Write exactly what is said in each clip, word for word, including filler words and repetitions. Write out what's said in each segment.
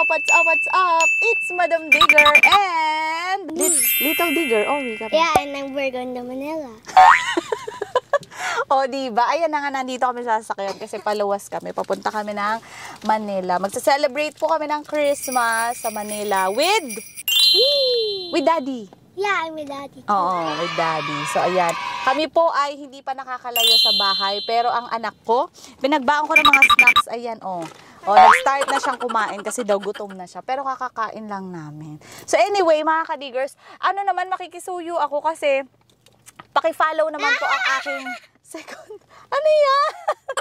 What's up, what's up? It's Madam Digger and Little Digger. Oh, we got Yeah, and then we're going to Manila. O, diba? Ayan na nga, nandito kami sa sasakyan kasi paluwas kami. Papunta kami ng Manila. Magsa-celebrate po kami ng Christmas sa Manila with... Wee! With Daddy. Yeah, I'm with Daddy. Oo, with Daddy. So, ayan. Kami po ay hindi pa nakakalayo sa bahay. Pero ang anak ko, binagbaon ko ng mga snacks. Ayan, oh. O, nag-start na siyang kumain kasi daw gutom na siya. Pero kakakain lang namin. So, anyway, mga kadigers, ano naman, makikisuyo ako kasi paki-follow naman po ang aking second... Ano yan?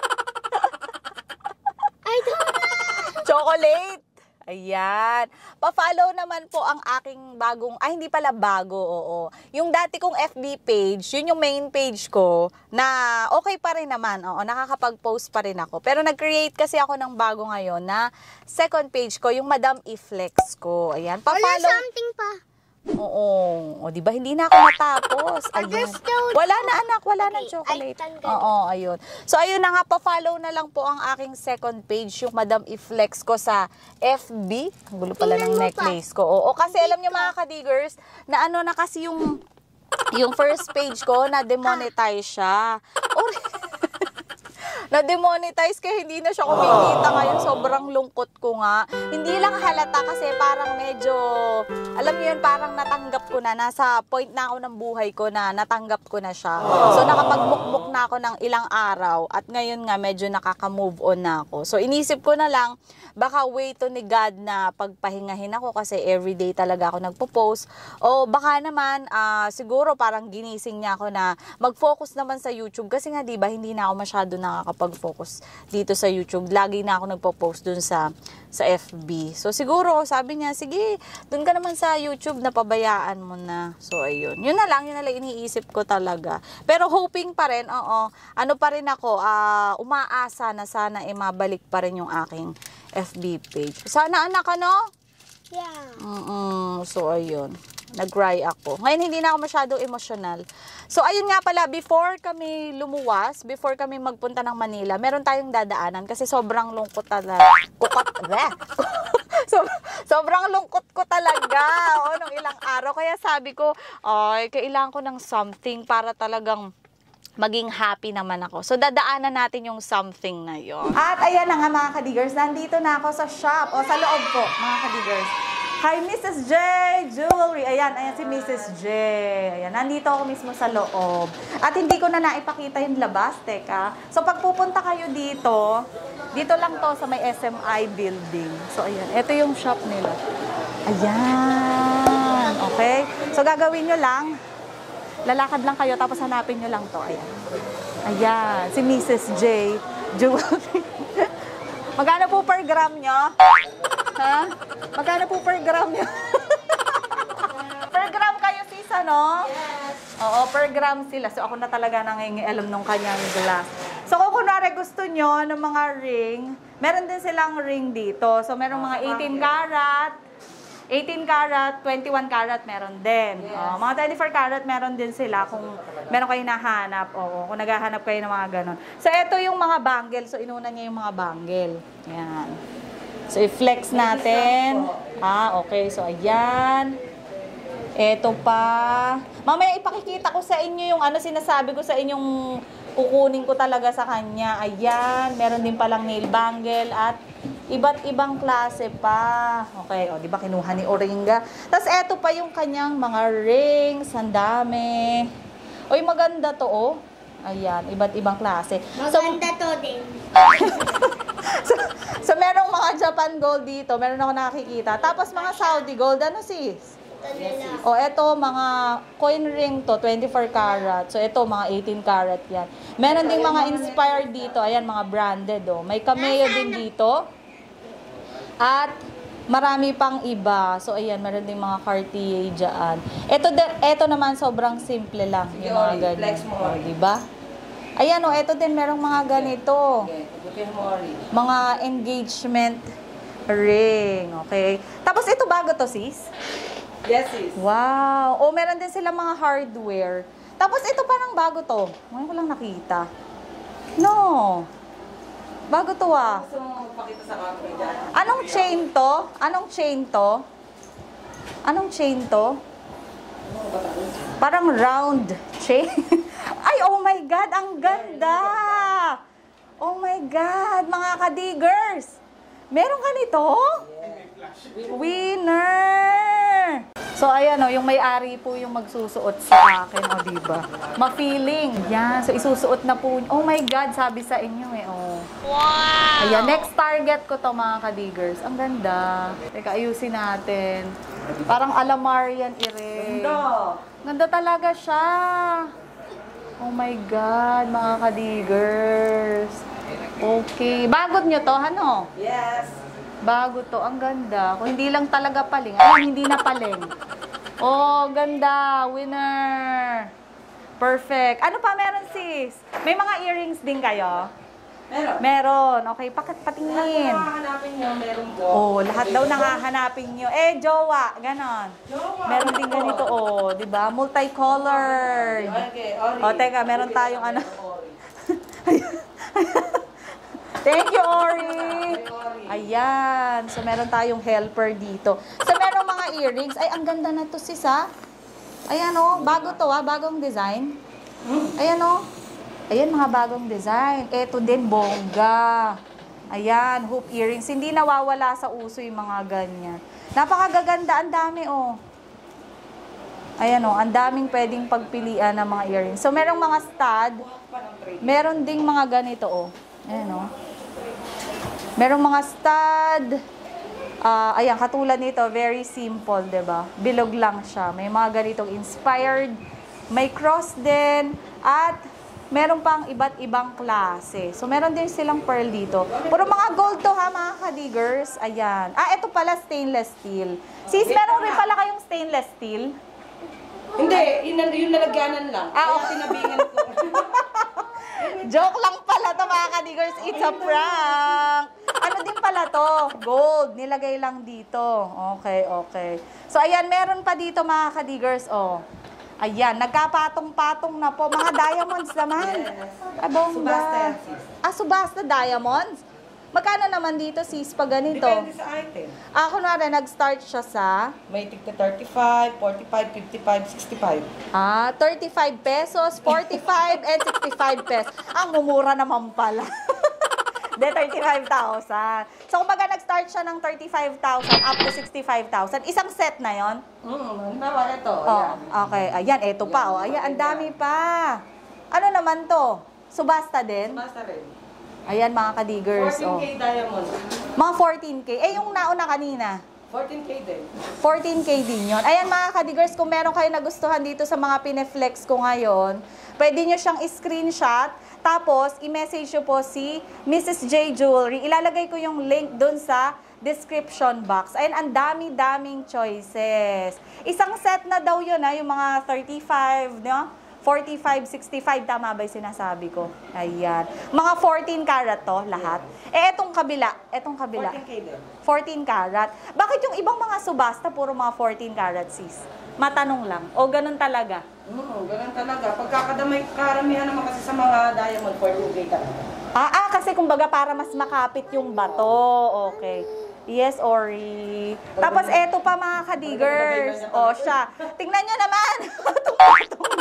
I don't know. Chocolate. Ayan. Pa-follow naman po ang aking bagong, ay hindi pala bago, oo. Yung dati kong F B page, yun yung main page ko, na okay pa rin naman, oo, nakakapag-post pa rin ako. Pero nag-create kasi ako ng bago ngayon na second page ko, yung Madam I-Flex ko. Ayan, Wala pa-follow. something pa. Oo. O, di ba hindi na ako natapos? Ayan. Wala na anak, wala Okay, na chocolate. ay, tanggal. Oo, ayun. So, ayun na nga, pa-follow na lang po ang aking second page, yung Madam I-Flex ko sa F B. Ang gulo pala ng Tingnan mo necklace ko. Oo, kasi alam niyo mga kadigers, na ano na kasi yung, yung first page ko, na demonetize siya. Oh, na-demonetize kaya hindi na siya kumikita ngayon. Sobrang lungkot ko nga. Hindi lang halata kasi parang medyo, alam niyo yun, parang natanggap ko na. Nasa point na ako ng buhay ko na natanggap ko na siya. So nakapagmukmuk na ako ng ilang araw at ngayon nga medyo nakaka-move on na ako. So inisip ko na lang, baka way to ni God na pagpahingahin ako kasi everyday talaga ako nagpo-post. O baka naman, uh, siguro parang ginising niya ako na mag-focus naman sa YouTube kasi nga diba hindi na ako masyado nakakapag-focus dito sa YouTube. Lagi na ako nagpo-post dun sa sa F B. So siguro sabi niya, sige, dun ka naman sa YouTube na pabayaan mo na. So ayun. Yun na lang, yun na lang iniisip ko talaga. Pero hoping pa rin, oo, ano pa rin ako, uh, umaasa na sana eh mabalik pa rin yung aking F B page. Sana anak, ano? Yeah. Mm-mm. So, ayun. Nag-cry ako. Ngayon, hindi na ako masyadong emotional. So, ayun nga pala, before kami lumuwas, before kami magpunta ng Manila, meron tayong dadaanan kasi sobrang lungkot talaga. Kukot, so, sobrang lungkot ko talaga o, nung ilang araw. Kaya sabi ko, ay, kailangan ko ng something para talagang maging happy naman ako. So, dadaanan natin yung something na yon. At ayan na nga mga kadigers, nandito na ako sa shop, o sa loob po, mga kadigers. Hi, Missus J Jewelry. Ayan, ayan si Missus J. Ayan, nandito ako mismo sa loob. At hindi ko na naipakita yung labas, teka. So, pag pupunta kayo dito, dito lang to sa may S M I building. So, ayan, ito yung shop nila. Ayan, okay. So, gagawin nyo lang, lalakad lang kayo, tapos hanapin nyo lang to. Ayan. Ayan, si Missus J Jewelry. Magkano po per gram nyo? Ha? Magkano po per gram nyo? Per gram kayo, sis, ano? Yes. Oo, per gram sila. So, ako na talaga nangingialam nung kanyang glass. So, kung kunwari gusto nyo ng mga ring, meron din silang ring dito. So, merong mga eighteen karat, eighteen karat, twenty-one karat meron din. Yes. Oh, mga twenty-four karat meron din sila kung meron kayo nahanap. Oo, kung naghahanap kayo ng mga ganon. So, ito yung mga bangle. So, inuna niya yung mga bangle. Ayan. So, i-flex natin. Ah, okay. So, ayan. Ito pa. Mamaya ipakikita ko sa inyo yung ano sinasabi ko sa inyong kukunin ko talaga sa kanya. Ayan. Meron din palang nail bangle at iba't ibang klase pa. Okay, o, di ba kinuha ni Oringa? Tapos eto pa yung kanyang mga rings, ang dami. Oy, maganda to, oh. Ayan, iba't ibang klase. Maganda so, to din. so, so, merong mga Japan gold dito. Meron ako nakikita. Tapos mga Saudi gold. Ano, sis? Yes, o, eto, mga coin ring to, twenty-four karat. So, eto, mga eighteen karat yan. Meron ding mga inspired dito. Ayan, mga branded, oh. May cameo din dito. At marami pang iba. So, ayan, meron din mga Cartier dyan. Ito, ito naman, sobrang simple lang. Yung mga ganyan. O, diba? Ayan, o, ito din, merong mga ganito. Mga engagement ring. Okay. Tapos, ito bago to, sis? Yes, sis. Wow. O, meron din sila mga hardware. Tapos, ito parang bago to. Ngayon ko lang nakita. No. Bago to ah. Gusto mo magpakita sa camera dyan? Anong chain to? Anong chain to? Anong chain to? Parang round chain. Ay, oh my God, ang ganda! Oh my God, mga ka-diggers! Meron ka nito? Winner! So, ayan o, yung may-ari po yung magsusuot sa akin, o, diba? Ma-feeling. Yan, so isusuot na po. Oh my God, sabi sa inyo eh, oh. Wow! Ayan, next target ko to, mga ka-diggers. Ang ganda. Teka, ayusin natin. Parang Alamarian ire. Ganda! Ganda talaga siya. Oh my God, mga ka-diggers. Okay. Bagod nyo to, ano? Yes! Bago to. Ang ganda. Kung hindi lang talaga paling. Ay, hindi na paling. Oh, ganda. Winner. Perfect. Ano pa meron, sis? May mga earrings din kayo? Meron. Meron. Okay, pakat patingin. Lahat na hanapin nyo, meron ko. Oh, lahat daw nakahanapin nyo. Eh, jowa. Ganon. Jowa. Meron din ganito, oh. Diba? Multicolored. Okay, Ori. Oh, teka, meron tayong ano. Thank you, Ori. Ayan. So, meron tayong helper dito. So, meron mga earrings. Ay, ang ganda na to, sis, ha? Ayan, oh. Bago to, ha? Bagong design. Ayan, oh. Ayan, mga bagong design. Eto din, bongga. Ayan, hoop earrings. Hindi nawawala sa uso yung mga ganyan. Napakagaganda. Ang dami, oh. Ayan, oh. Ang daming pwedeng pagpilian ng mga earrings. So, merong mga stud. Meron ding mga ganito, oh. Ayan, oh. Merong mga stud. Uh, ayan, katulad nito, very simple, diba? Bilog lang siya. May mga ganitong inspired. May cross din. At meron pang iba't ibang klase. So, meron din silang pearl dito. Puro mga gold to, ha, mga ka-diggers. Ayan. Ah, ito pala stainless steel. Sis, meron rin pala kayong stainless steel? Hindi, yun, yung nalagyanan lang. Ah, Kaya okay. tinabingan ko. Joke lang pala to, mga ka-diggers. It's a prank. Ano din pala to? Gold. Nilagay lang dito. Okay, okay. So, ayan, meron pa dito, mga ka-diggers. Oh. Ayan, nagkapatong-patong na po. Mga diamonds naman. Yes. Ay, bongga. Subasta yan, sis. Ah, subasta diamonds? Magkano naman dito, sis, pag ganito? Depende sa item. Ah, kunwari, nag-start siya sa May tigta thirty-five, forty-five, fifty-five, sixty-five. ah, thirty-five pesos, forty-five, and sixty-five pesos. Ang mumura naman pala. De, thirty-five thousand. So, kumbaga, nag-start siya ng thirty-five thousand up to sixty-five thousand. Isang set na yon. Hmm, halimbawa ito. Oh, Ayan. okay. Ayan, eto pa. Oh. Ayan, ang dami pa. Ano naman to? Subasta din? Basta rin. Ayan, mga ka-diggers. fourteen K Oh. diamond. Mga fourteen K. Eh, yung nauna kanina. fourteen K din. fourteen K din yun. Ayan, mga ka-diggers, kung meron kayo nagustuhan dito sa mga pineflex ko ngayon, pwede nyo siyang screenshot, tapos i-message nyo po si Missus J Jewelry. Ilalagay ko yung link dun sa description box. Ayan, ang dami-daming choices. Isang set na daw yun, ha, yung mga thirty-five, no? forty-five, sixty-five, tama ba yung sinasabi ko? Ayan. Mga fourteen karat to, lahat. Eh, etong kabila, etong kabila. fourteen K din. fourteen karat. Bakit yung ibang mga subasta, puro mga fourteen karat, sis? Matanong lang. O ganun talaga? Oo, ganun talaga. Pagkakadamay, karamihan naman kasi sa mga diamond, fourteen K talaga. Ah, ah, kasi kumbaga para mas makapit yung bato. Okay. Yes, Ori. Tapos eto pa, mga ka-diggers. O, siya. Tingnan nyo naman. Tung-tung.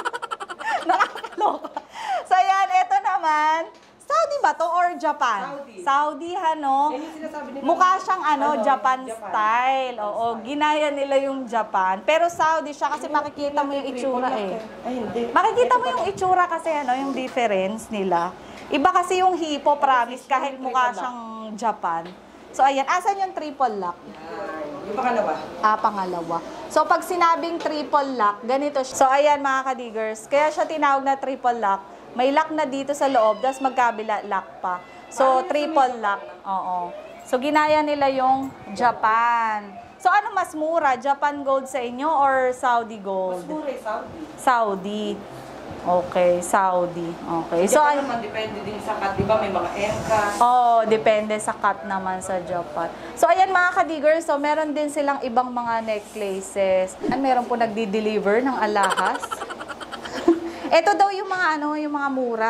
Nakakaloka. So, yan. Eto naman. Saudi ba to or Japan? Saudi. Saudi, ano? Yan yung sinasabi nila. Mukha siyang ano, Ano, Japan, Japan. style. Oo, ginaya nila yung Japan. Pero Saudi siya kasi makikita mo yung itsura eh. Ay, hindi. Makikita mo yung itsura kasi ano, yung difference nila. Iba kasi yung Hippo, promise, kahit mukha siyang Japan. So, ayan. Asan yung triple lock? Ay, yung pangalawa. Ah, pangalawa. So, pag sinabing triple lock, ganito siya. So, ayan mga ka-diggers. Kaya siya tinawag na triple lock. May lock na dito sa loob, tapos magkabila lock pa. So, triple lock. Oo. So, ginaya nila yung Japan. So, ano mas mura? Japan gold sa inyo or Saudi Mas gold? mura eh, Saudi. Saudi. Okay, Saudi. Okay. So, So, ay- naman, depende din sa cut. Di ba, may mga enkas. oh, depende sa cut naman sa Japan. So, ayan mga ka-diggers, so meron din silang ibang mga necklaces. At meron po nagdi-deliver ng alahas. Ito daw yung mga ano, yung mga mura.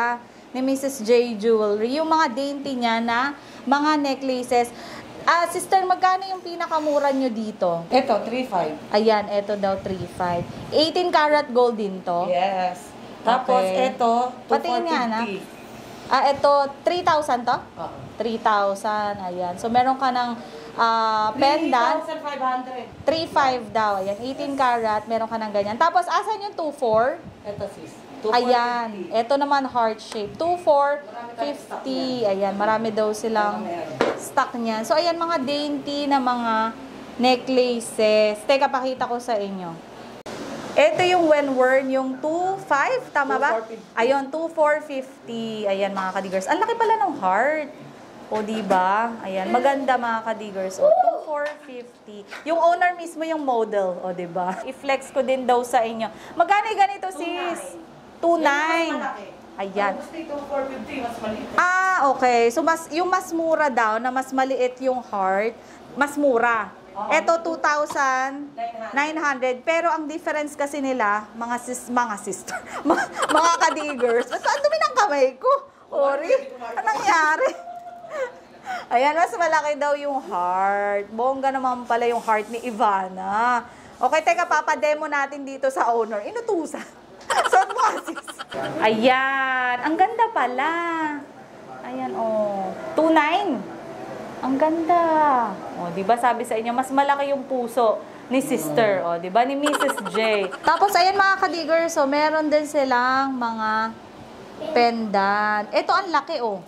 ni Missus J Jewelry. Yung mga dainty niya na mga necklaces. Ah, sister, magkano yung pinakamura nyo dito? Ito, three five. Ayan, eto daw three five. eighteen karat gold din to. Yes. Tapos Okay. ito, Patingin nga na. two four fifty. Ah, eto, three thousand to? Oo. three thousand, ayan. So, meron ka ng ah, pendant. three thousand five hundred. three five daw, ayan. eighteen karat, meron ka ng ganyan. Tapos, asan yung two four? Ito sis. two four Ayan. fifty. Ito naman heart shape. two four fifty. Ayan. Marami daw silang stock niyan. So, ayan mga dainty na mga necklaces. Teka, pakita ko sa inyo. Ito yung when worn, yung two five, tama ba? two four fifty. Ayun, two four fifty. Ayan mga kadigers. Ang laki pala ng heart. O, diba? Ayan, maganda mga kadigers. O, two four fifty. Yung owner mismo yung model. O, diba? I-flex ko din daw sa inyo. Magkano yung ganito, sis? two nine. Ayan. Gusto ito, four fifty, mas maliit. Ah, okay. So, mas, yung mas mura daw, na mas maliit yung heart, mas mura. Oo. Ito, two thousand nine hundred. Pero ang difference kasi nila, mga sis, mga sister, mga, mga kadigers. Ba't ang dumi ng kamay ko? Ori, anong nangyari? Ayan, mas malaki daw yung heart. Bongga naman pala yung heart ni Ivana. Okay, teka, papademo natin dito sa owner. Inutusan. Suot mo nga, sis. Ayan, ang ganda pala. Ayan, oh. two nine. Ang ganda. O, di ba sabi sa inyo, mas malaki yung puso ni sister, o, di ba, ni Missus J. Tapos, ayan mga kadigers, so, meron din silang mga pendant. Ito, ang laki, oh.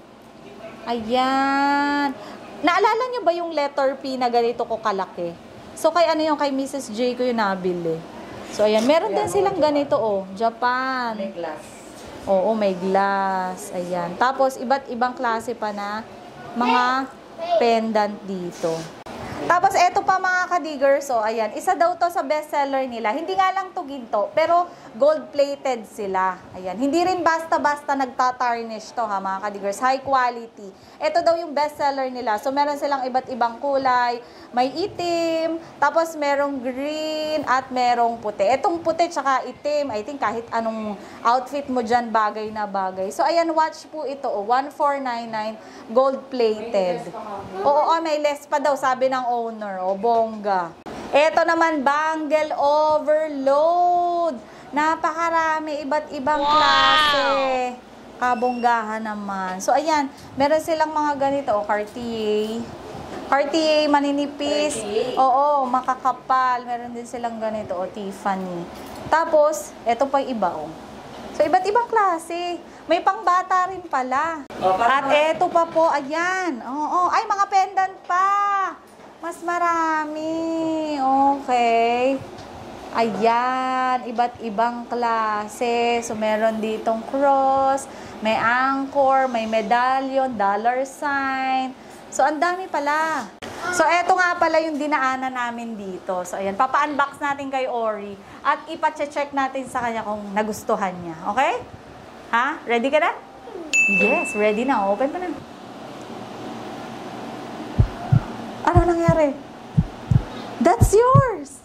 Ayan. Naalala nyo ba yung letter P na ganito ko kalaki? So, kay ano yung kay Missus J ko yung nabili. So, ayan. Meron din silang ganito, oh. Japan. May glass. Oo, may glass. Ayan. Tapos, iba't ibang klase pa na mga pendant dito. Tapos, eto pa mga kadigers. So, ayan. Isa daw to sa bestseller nila. Hindi nga lang to ginto, pero gold-plated sila. Ayan. Hindi rin basta-basta nagtatarnish to, ha, mga kadigers. High quality. Ito daw yung bestseller nila. So, meron silang iba't ibang kulay. May itim, tapos merong green, at merong puti. Etong puti tsaka itim, I think kahit anong outfit mo dyan, bagay na bagay. So, ayan, watch po ito. Oh, one four nine nine, gold-plated. Oo, oh, may less pa daw, sabi ng owner. O, oh, bongga. Ito naman, bangle overload. Napakarami, iba't ibang klase. Kabonggahan naman. So, ayan, meron silang mga ganito. O, Cartier. Cartier, maninipis. Oo, makakapal. Meron din silang ganito. O, Tiffany. Tapos, eto pa yung iba, o. So, iba't ibang klase. May pangbata rin pala. At eto pa po, ayan. Oo, ay, mga pendant pa. Mas marami. Okay. Ayan, iba't ibang klase. So, meron ditong cross, may anchor, may medallion, dollar sign. So, ang dami pala. So, eto nga pala yung dinaanan namin dito. So, ayan, papa-unbox natin kay Ori at ipa-check natin sa kanya kung nagustuhan niya. Okay? Ha? Ready ka na? Yes, ready na. Open pa na. Ano nangyari? That's yours!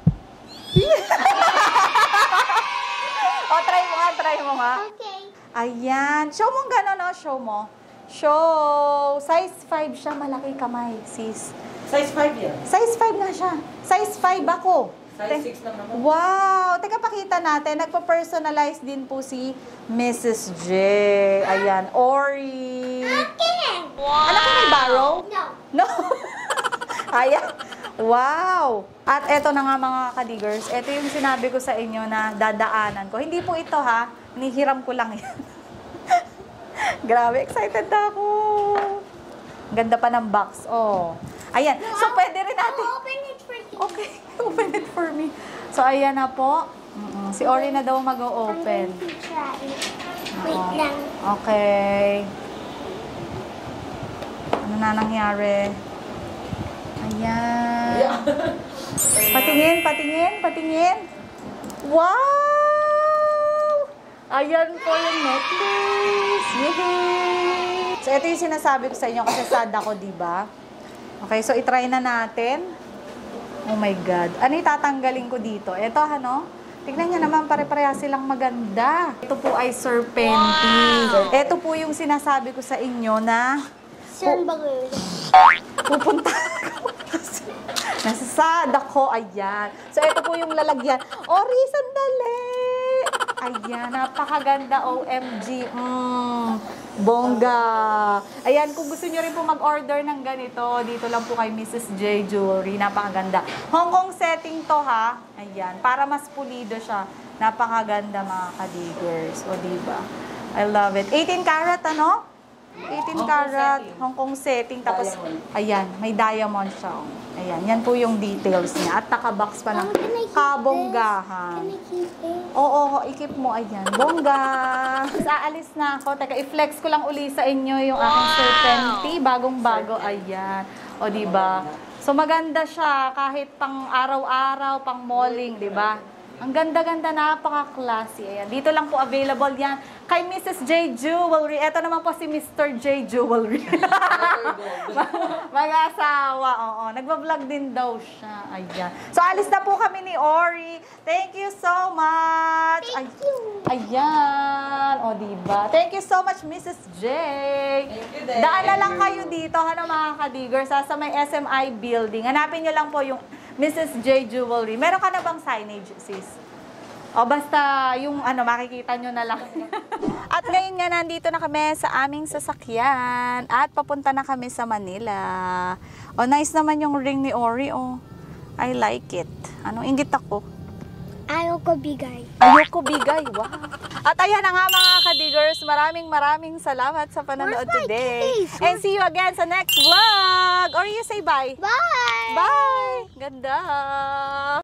O, try mo nga, try mo nga. Okay. Ayan. Show mo gano'n, no? Show mo. Show. Size five siya, malaki kamay, sis. Size five yan. Size five na siya. Size five ako. Size Te- six lang naman. Wow! Teka, pakita natin. Nagpa-personalize din po si Missus J. Ayan. Ori. Okay. Anak ko may barrow? No. No. Ayan. Wow! At eto na nga mga kadigers, eto yung sinabi ko sa inyo na dadaanan ko. Hindi po ito ha, nihiram ko lang yan. Grabe, excited na ako. Ganda pa ng box. Oh. Ayan. So, pwede rin natin. I'll open it for you. Okay, open it for me. So, ayan na po. Mm-mm. Si Ori na daw I'm mag-o-open. going to try. Wait Oo. lang. Okay. Ano na nangyari? Ayan. Patingin, patingin, patingin. Wow! Ayan po yung necklace. Yay! So, ito yung sinasabi ko sa inyo kasi sad ako, diba? Okay, so itry na natin. Oh my God. Ano itatanggalin ko dito? Ito, ano? Tignan niyo naman, pare-pareha silang maganda. Ito po ay serpenti. Ito po yung sinasabi ko sa inyo na Saan ba kayo? pupunta ako. Nasa sad ako. Ayan. So, ito po yung lalagyan. Ori, sandali! Ayan, napakaganda. O M G. Mm, bongga. Ayan, kung gusto nyo rin po mag-order ng ganito, dito lang po kay Missus J Jewelry. Napakaganda. Hong Kong setting to, ha? Ayan, para mas pulido siya. Napakaganda, mga ka-diggers. O, diba? I love it. eighteen karat, ano? eighteen karat, Hong Kong setting. Tapos, ayan, may diamond siya. Ayan, yan po yung details niya. At nakabox pa ng Mom, can I keep kabonggahan. Can I keep it? Oo, oo, ikip mo. Ayan, bongga. Aalis na ako. Teka, i-flex ko lang uli sa inyo yung aking serpenti. Bagong-bago. Ayan. O, diba? So, maganda siya kahit pang araw-araw, pang malling, diba? Ang ganda-ganda, napaka-classy. Ayan, dito lang po available yan kay Missus J Jewelry. Ito naman po si Mister J Jewelry. Mag-asawa, oo. Nagbablog din daw siya. Ayan. So, alis na po kami ni Ori. Thank you so much. Thank Ay- you. Ayan. O, diba? Thank you so much, Missus J. Thank you din. Daan na lang kayo dito, ano, mga ka-diggers, sa sa may S M I building. Hanapin nyo lang po yung Missus J Jewelry. Meron ka na bang signage, sis? O basta yung ano, makikita nyo na lang. At ngayon nga, nandito na kami sa aming sasakyan. At papunta na kami sa Manila. O nice naman yung ring ni Ori. O, I like it. Anong inggit ako? Ayaw ko bigay. Ayoko bigay. Wow. At ayan na nga, mga ka-diggers. Maraming maraming salamat sa panonood Where's my today. keys? And see you again sa next vlog. Or you say bye. Bye! Bye! Ganda!